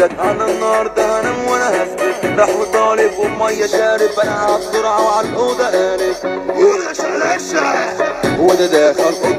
جت انا النهارده هنام وانا هثبت، راح وطالب وبميه شارب، انا على السرعه وعلى الاوضه قارب. وده داخل